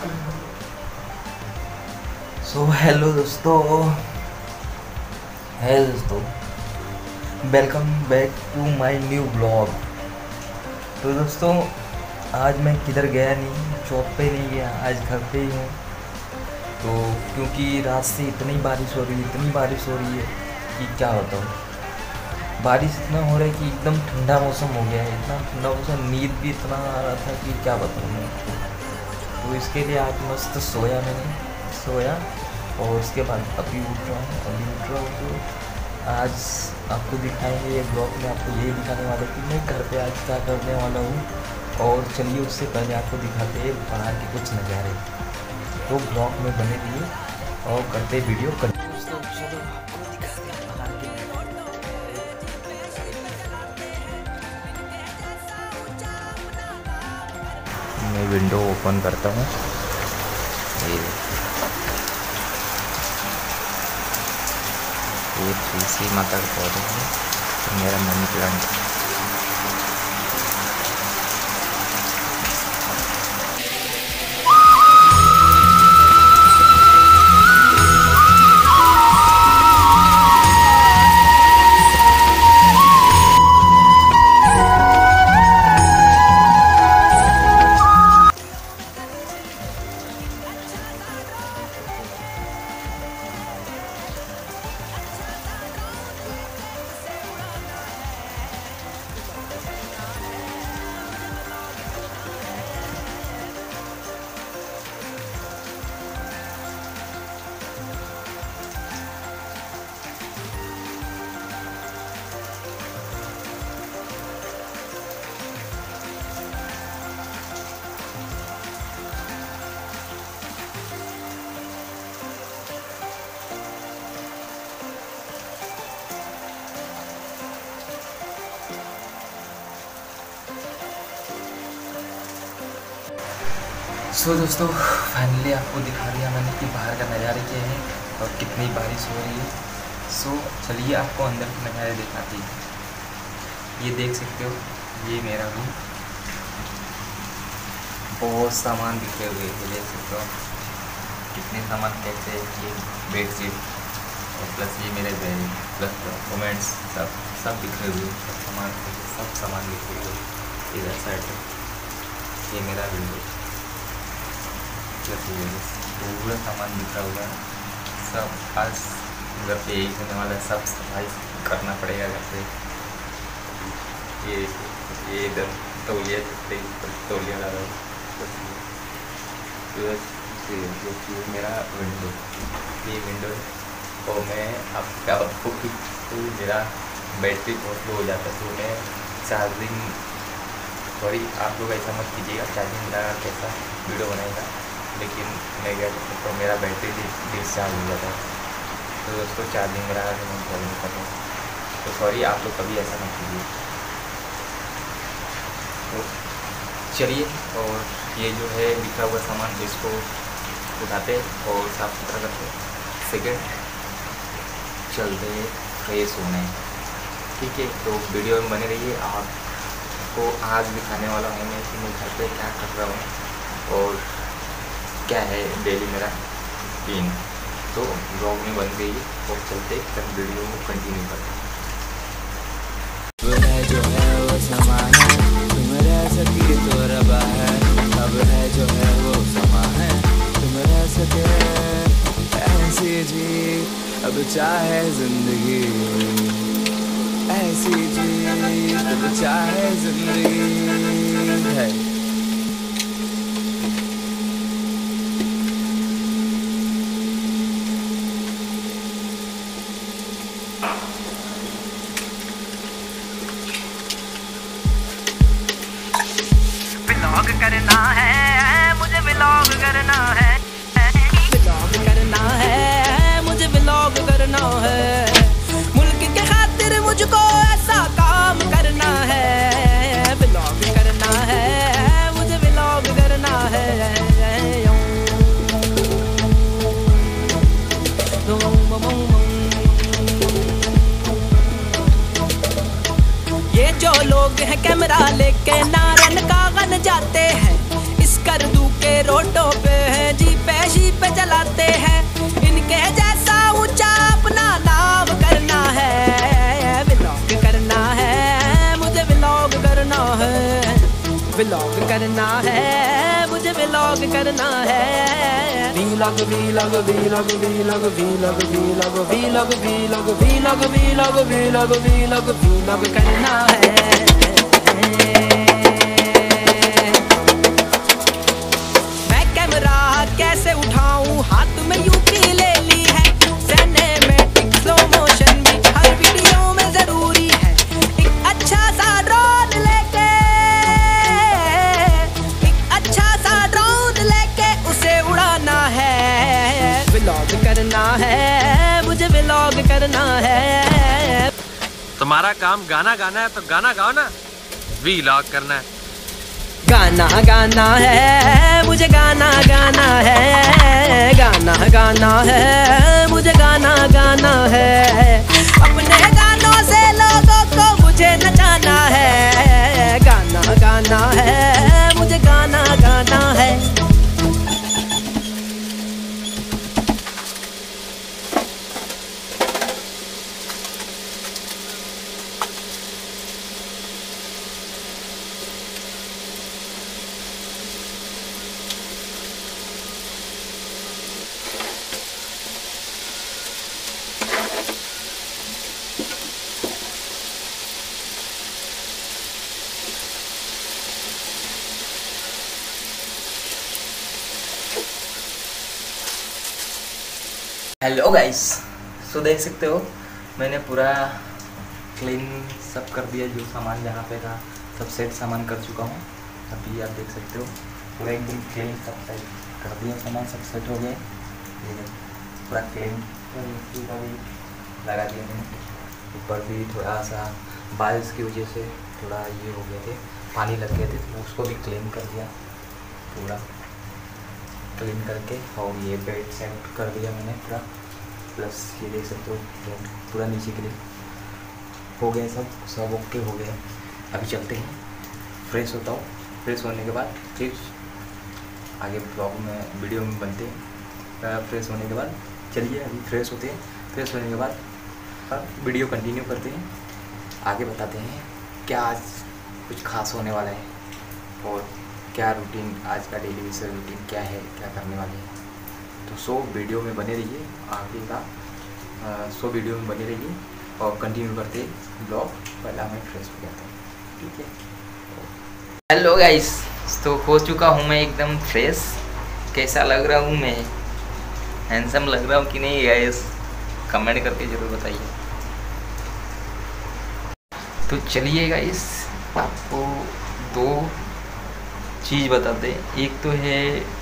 Hello दोस्तों, welcome back to my new blog. तो दोस्तों, आज मैं किधर गया नहीं, शॉप पे नहीं गया, आज घर पे ही हूँ। तो क्योंकि रात से इतनी बारिश हो रही है कि क्या बताऊँ। बारिश इतना हो रहा है कि एकदम ठंडा मौसम हो गया है, इतना ठंडा मौसम, नींद भी इतना आ रहा था कि क्या बताऊँ मैं। तो इसके लिए आज मस्त सोया और उसके बाद अभी उठ रहा हूँ। तो आज आपको दिखाएंगे ये ब्लॉग में, आपको यही दिखाने वाला कि मैं घर पे आज क्या करने वाला हूँ। और चलिए उससे पहले आपको दिखाते हैं बाहर के कुछ नज़ारे। तो ब्लॉग में बने रहिए और करते वीडियो करते। दोस्तों चलो आपको दिखाते हैं बाहर के नज़ारे। मैं विंडो ओपन करता हूँ। ये तुलसी माता का पौधा है, मेरा मनी प्लांट। दोस्तों फाइनली आपको दिखा दिया मैंने कि बाहर का नज़ारे क्या है और कितनी बारिश हो रही है। चलिए आपको अंदर के नज़ारे दिखाती है। ये देख सकते हो, ये मेरा रूम, बहुत सामान बिखरे हुए हैं, देख सकते हो कितने सामान कैसे। ये बेडशीट और प्लस ये मेरे बैग प्लस डॉक्यूमेंट्स सब बिखरे हुए, सब सामान बिखरे हुए। इधर साइड ये मेरा विंडो, पूरा सामान बिखरा हुआ है। सब आज घर पे यही होने वाला है, सब सफाई करना पड़ेगा घर पे। ये इधर तौलिया डाला है। मेरा विंडो, ये विंडो और मैं अब क्या बताऊँ तो मेरा बैटरी बहुत लो हो जाता है। तो मैं चार्जिंग, सॉरी आप लोग ऐसा मत कीजिएगा, चार्जिंग लगा कैसा वीडियो बनाएगा, लेकिन मैं क्या करता हूँ मेरा बैटरी डिस्चार्ज हो जाता है। तो दोस्तों चार्जिंग लगा के मैं चार्जिंग कर रहा हूँ, तो सॉरी आप लोग कभी ऐसा मत कीजिए। तो चलिए, और ये जो है बिखरा हुआ सामान इसको उठाते और साफ़ सुथरा करते, सेकेंड चलते फ्रेश होने। ठीक है, तो वीडियो में बने रहिए। आपको आज दिखाने वाला हूँ मैं कि मैं घर पे क्या कर रहा हूँ और क्या है डेली मेरा दिन। तो ब्लॉग में बन गई और चलते कर वीडियो को कंटिन्यू करते। जो है वो समा है, तुम रह सकी तो रबा है। अब है जो है वो समा है, तुम रह सके ऐसी जी। अब चाहे जिंदगी ऐसी जी, अब चाहे जिंदगी है। व्लॉग करना है मुझे, व्लॉग करना है, व्लॉग करना है मुझे, व्लॉग करना है। मुल्क के खातिर मुझको ऐसा काम करना है। व्लॉग करना है मुझे, व्लॉग करना है। ये जो लोग हैं कैमरा लेके नारन कागन जाते हैं, इस करदू के रोडों पे है व्लॉग करना है, मुझे व्लॉग करना है। Vlog vlog vlog vlog vlog vlog vlog vlog vlog vlog vlog vlog vlog करना है। मैं कैमरा कैसे उठाऊं, हाथ में यूपी ले ली है। सिनेमैटिक स्लो मोशन भी हर वीडियो में जरूरी है। एक अच्छा सा ड्रोन लेके, एक अच्छा सा ड्रोन लेके उसे उड़ाना है। व्लॉग करना है, मुझे व्लॉग करना है। तुम्हारा काम गाना गाना है तो गाना गाओ ना, व्लॉग करना है। गाना गाना है, मुझे गाना गाना है। गाना गाना है, मुझे गाना गाना है। अपने गानों से लोगों को मुझे नचाना है। गाना गाना है, मुझे गाना गाना है। हेलो गाइस, सो देख सकते हो मैंने पूरा क्लीन सब कर दिया। जो सामान जहाँ पे था सब सेट सामान कर चुका हूँ। अभी आप देख सकते हो पूरा एकदम क्लीन सब सेट कर दिया, सामान सब सेट हो गए। ये पूरा क्लीन का भी लगा दिया मैंने। ऊपर भी थोड़ा सा बारिश की वजह से थोड़ा ये हो गए थे, पानी लग गए थे, तो उसको भी क्लीन कर दिया पूरा क्लीन करके। और ये बेड सेट कर दिया मैंने पूरा, प्लस ये देख सकते हो पूरा नीचे के लिए हो गया, सब ओके हो गया। अभी चलते हैं, फ्रेश होता हूँ। फ्रेश होने के बाद फिर आगे ब्लॉग में वीडियो में बनते हैं। फ्रेश होने के बाद चलिए अभी फ्रेश होते हैं। फ्रेश होने के बाद अब वीडियो कंटिन्यू करते हैं, आगे बताते हैं क्या आज कुछ खास होने वाला है और क्या रूटीन, आज का डेली बेसिस रूटीन क्या है, क्या करने वाले हैं। तो सो वीडियो में बने रहिए, आगे का सो वीडियो में बने रहिए और कंटिन्यू करते ब्लॉग। पहला मैं फ्रेश हो जाता हूँ, ठीक है। हेलो गाइस, तो हो चुका हूँ मैं एकदम फ्रेश। कैसा लग रहा हूँ मैं, हैंडसम लग रहा हूँ कि नहीं गाइस, कमेंट करके ज़रूर बताइए। तो चलिए गाइस, आपको दो चीज़ बताते हैं। एक तो है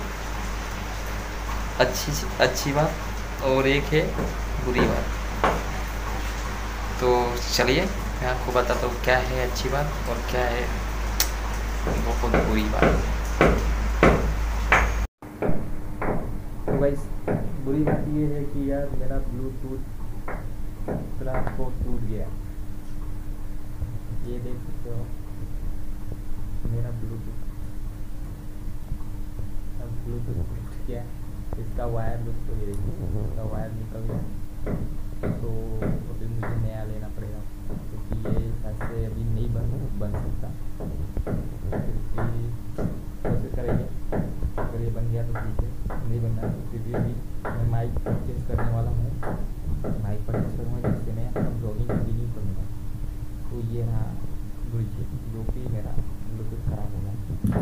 अच्छी बात और एक है बुरी बात। तो चलिए मैं आपको बताता हूँ क्या है अच्छी बात और क्या है बहुत बुरी बात। तो गाइस, बुरी बात ये है कि यार मेरा ब्लूटूथ ट्रांसपोर्ट टूट गया। ये देख सकते हो मेरा ब्लूटूथ टूट गया। इसका वायर दोस्तों ये देखिए, इसका वायर निकल गया। तो अभी मुझे नया लेना पड़ेगा क्योंकि ये शायद से अभी नहीं बन सकता। क्योंकि कोशिश करेंगे, अगर ये बन गया तो ठीक है, नहीं बनना तो फिर भी अभी मैं माइक परचेज करने वाला हूँ। माइक परचेज करूँगा जिससे मैं अपना ब्लॉगिंग कंटिन्यू करूँगा। तो ये रहा जो कि मेरा ब्लूटूथ खराब होगा।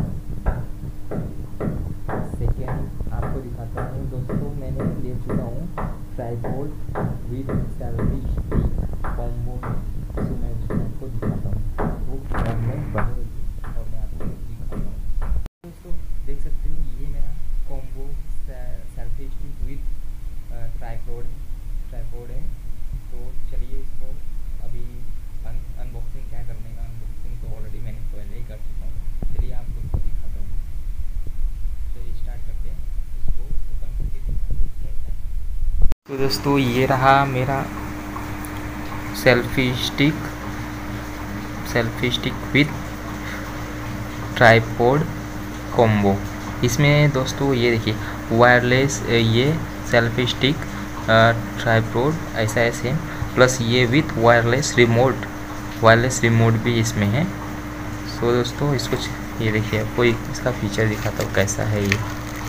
सेकेंड आपको दिखाता हूँ दोस्तों, मैंने ले चुका हूँ tripod with selfie stick combo. तो मैं उसको आपको दिखाता हूँ, वो फोन में बने और मैं आपको दिखाता हूँ। दोस्तों देख सकते हो ये मेरा combo selfie stick with tripod है। तो चलिए इसको अभी अनबॉक्सिंग क्या करने का, अनबॉक्सिंग तो ऑलरेडी मैंने पहले ही कर चुका हूँ। चलिए आप लोग को दिखाता हूँ। तो स्टार्ट करते हैं, इसको ओपन करके दिखाते हैं कैसा है। तो दोस्तों ये रहा मेरा selfie stick with tripod combo. इसमें दोस्तों ये देखिए वायरलेस, ये सेल्फी स्टिक ट्राइपॉड ऐसा है सेम, प्लस ये विथ वायरलेस रिमोट भी इसमें है। सो दोस्तों इसको ये देखिए, आपको इसका फीचर दिखाता हूँ कैसा है ये।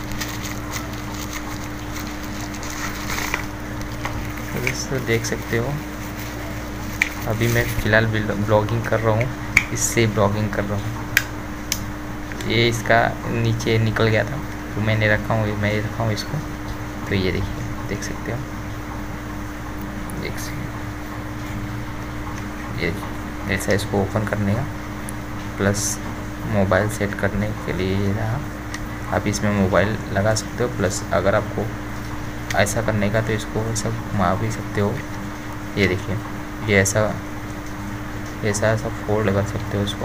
तो दोस्तों देख सकते हो, अभी मैं फ़िलहाल ब्लॉगिंग कर रहा हूँ, इससे ब्लॉगिंग कर रहा हूँ। ये इसका नीचे निकल गया था तो मैं रखा हूँ इसको। तो ये देखिए, देख सकते हो, ये ऐसा इसको ओपन करने का, प्लस मोबाइल सेट करने के लिए ये रहा। आप इसमें मोबाइल लगा सकते हो, प्लस अगर आपको ऐसा करने का तो इसको ऐसा घुमा भी सकते हो। ये देखिए, ये ऐसा फोल्ड कर सकते हो इसको।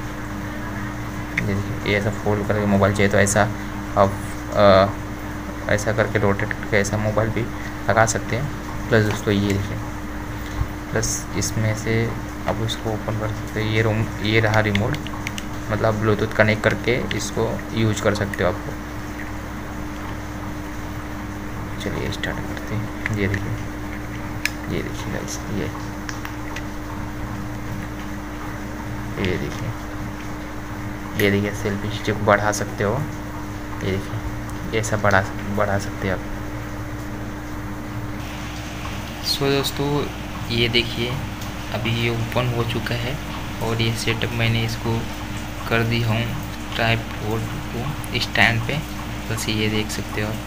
ये देखिए, ये ऐसा फोल्ड करके मोबाइल चाहिए तो ऐसा आप ऐसा करके रोटेट करके ऐसा मोबाइल भी लगा सकते हैं। प्लस दोस्तों ये देखिए, प्लस इसमें से आप इसको ओपन कर सकते हो। ये रहा रिमोट, मतलब ब्लूटूथ कनेक्ट करके इसको यूज कर सकते हो आपको। चलिए स्टार्ट करते हैं। ये देखिए गाइस, ये देखिए सेल्फी स्टिक बढ़ा सकते हो। ये देखिए, ऐसा बढ़ा सकते हैं आप। सो दोस्तों ये देखिए, अभी ये ओपन हो चुका है और ये सेटअप मैंने इसको कर दी हूँ ट्राइपॉड को स्टैंड पे। बस ये देख सकते हो,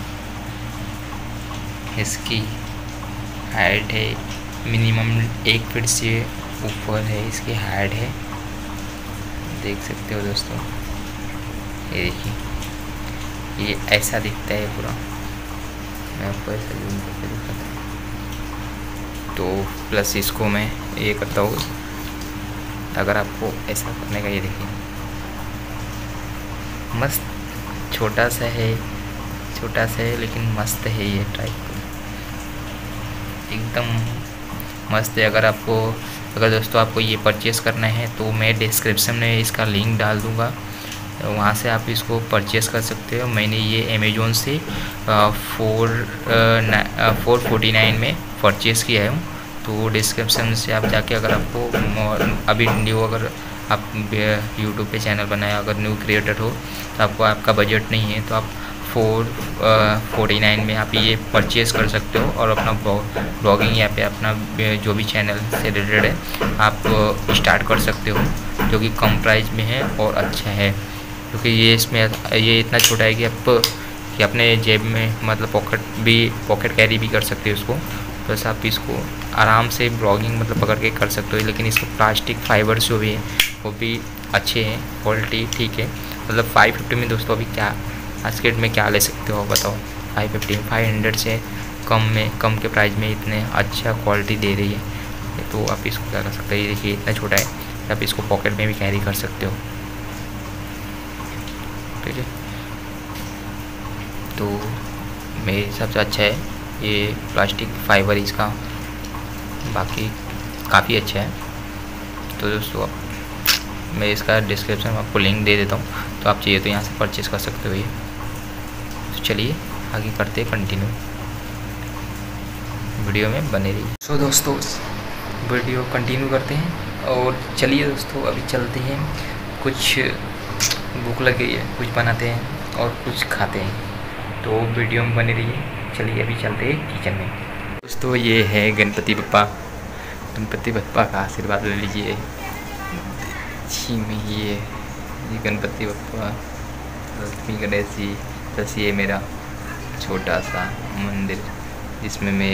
इसकी हाइट है मिनिमम 1 फीट से ऊपर है, इसकी हाइट है, देख सकते हो दोस्तों। ये देखिए, ये ऐसा दिखता है पूरा। मैं आपको ऐसा जूम करके दिखाता हूँ। तो प्लस इसको मैं ये करता हूँ, अगर आपको ऐसा करने का, ये देखिए मस्त छोटा सा है लेकिन मस्त है। ये ट्राइपॉड एकदम मस्त है। अगर दोस्तों आपको ये परचेज़ करना है तो मैं डिस्क्रिप्शन में इसका लिंक डाल दूँगा, वहाँ से आप इसको परचेज़ कर सकते हो। मैंने ये अमेज़ोन से 449 में परचेज़ किया है। तो डिस्क्रिप्शन से आप जाके, अगर आपको अभी न्यू, अगर आप यूट्यूब पे चैनल बनाए, अगर न्यू क्रिएटर हो तो आपका बजट नहीं है तो आप 449 में आप ये परचेज़ कर सकते हो और अपना ब्लॉगिंग यहाँ पे अपना जो भी चैनल से रिलेटेड है आप स्टार्ट कर सकते हो, जो कि कम प्राइस में है और अच्छा है। क्योंकि ये इतना छोटा है कि अपने जेब में, मतलब पॉकेट कैरी भी कर सकते हो इसको। प्लस आप इसको आराम से ब्लॉगिंग मतलब पकड़ के कर सकते हो। लेकिन इसको प्लास्टिक फाइबर जो भी है वो भी अच्छे हैं, क्वालिटी ठीक है। मतलब 550 में दोस्तों अभी क्या आज के डेट में क्या ले सकते हो बताओ। 500 से कम के प्राइस में इतने अच्छा क्वालिटी दे रही है, तो आप इसको क्या कर सकते हो। ये देखिए इतना छोटा है, आप इसको पॉकेट में भी कैरी कर सकते हो, ठीक है। तो मेरे हिसाब से अच्छा है ये प्लास्टिक फाइबर इसका, बाकी काफ़ी अच्छा है। तो दोस्तों मैं इसका डिस्क्रिप्शन में आपको लिंक दे देता हूँ, तो आप चाहिए तो यहाँ से परचेज़ कर सकते हो ये। तो चलिए आगे करते हैं कंटिन्यू, वीडियो में बने रहिए। सो दोस्तों वीडियो कंटिन्यू करते हैं और चलिए दोस्तों अभी चलते हैं, कुछ भूख लग गई है, कुछ बनाते हैं और कुछ खाते हैं, तो वीडियो में बने रहिए। चलिए अभी चलते हैं किचन में। दोस्तों ये है गणपति बप्पा का आशीर्वाद ले लीजिए। जी में ये गणपति बप्पा, लक्ष्मी गणेश जी, बस ये मेरा छोटा सा मंदिर जिसमें मैं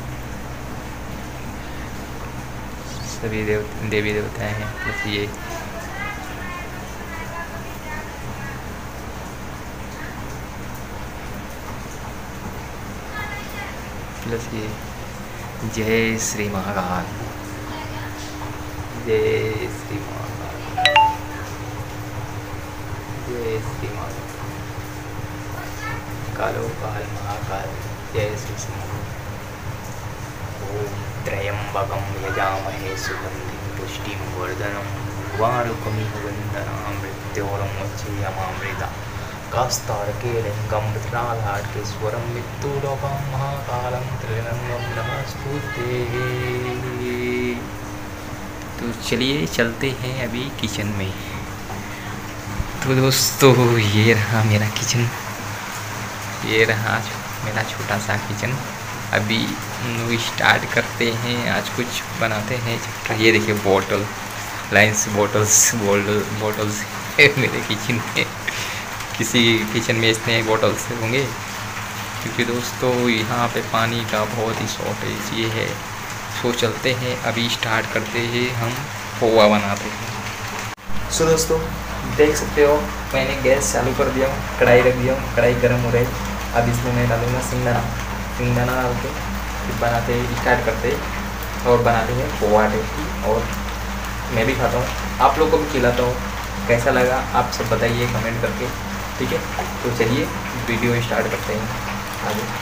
सभी देवी देवताएं हैं। बस ये प्लस ये जय श्री महाकाल, जय श्री महाकाल, जय श्री महाकाल, कालो काल महाकाल, जय श्री महाकाल। ओम त्र्यंबकं यजामहे सुगंधिं पुष्टिं वर्धनं उर्वारुकमिव बन्धनान् मृत्योर्मुक्षीयमामृता कास्तारके लिंगं विकरालाटकेश्वरं मृत्युलोकं महाकालं त्रिलिंगं नमस्तुते। तो चलिए चलते हैं अभी किचन में। तो दोस्तों ये रहा मेरा किचन, ये रहा मेरा छोटा सा किचन। अभी स्टार्ट करते हैं, आज कुछ बनाते हैं। ये देखिए बॉटल, लाइन्स बॉटल्स मेरे किचन में। किसी किचन में इतने बॉटल्स होंगे, क्योंकि दोस्तों यहाँ पे पानी का बहुत ही शॉर्टेज ये है। सो चलते हैं, अभी स्टार्ट करते हैं, हम पोहा बनाते हैं। सो दोस्तों देख सकते हो मैंने गैस चालू कर दिया हूँ, कढ़ाई रख दिया हूँ, कढ़ाई गर्म हो रही है। अब इसमें मैं डालूँगा सिंगदाना डाल के फिर बनाते स्टार्ट करते और बनाते हैं पोहा टेस्टी। और मैं भी खाता हूँ, आप लोग को भी खिलाता हूँ। कैसा लगा आप सब बताइए कमेंट करके, ठीक है। तो चलिए वीडियो स्टार्ट करते हैं आगे।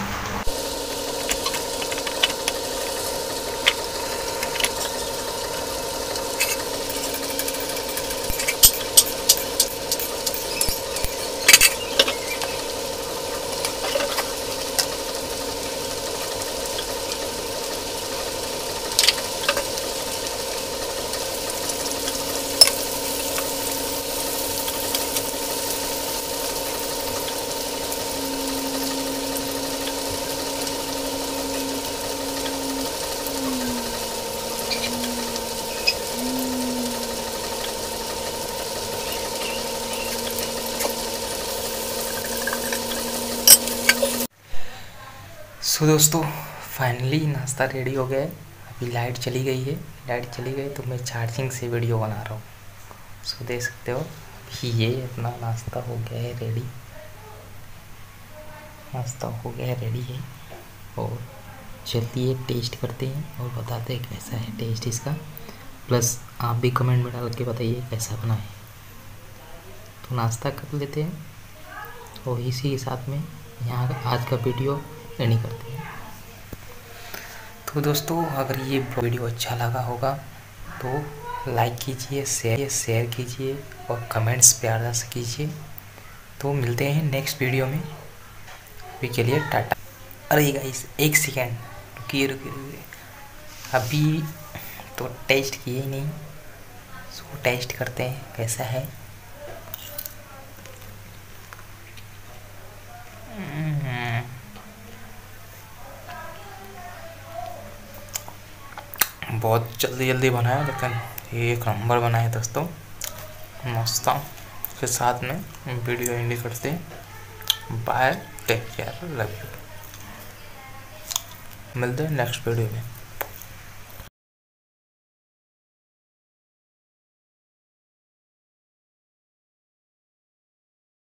सो दोस्तों फाइनली नाश्ता रेडी हो गया है। अभी लाइट चली गई है, लाइट चली गई तो मैं चार्जिंग से वीडियो बना रहा हूँ। सो देख सकते हो अभी ये अपना नाश्ता हो गया है रेडी, नाश्ता हो गया है रेडी है। और चलिए टेस्ट करते हैं और बताते हैं कैसा है टेस्ट इसका। प्लस आप भी कमेंट में डाल के बताइए कैसा बना है। तो नाश्ता कर लेते हैं और इसी के साथ में यहाँ आज का वीडियो एंडिंग करते हैं। तो दोस्तों अगर ये वीडियो अच्छा लगा होगा तो लाइक कीजिए, शेयर कीजिए और कमेंट्स प्यार से कीजिए। तो मिलते हैं नेक्स्ट वीडियो में, अभी के लिए टाटा। अरे गाइस एक सेकेंड रुकिए, अभी तो टेस्ट किए ही नहीं, सो टेस्ट करते हैं कैसा है। बहुत जल्दी बनाया, लेकिन एक नंबर बनाया दोस्तों, मस्त। के साथ में वीडियो एंड करते हैं। Bye, take care, love you. मिलते हैं नेक्स्ट वीडियो में।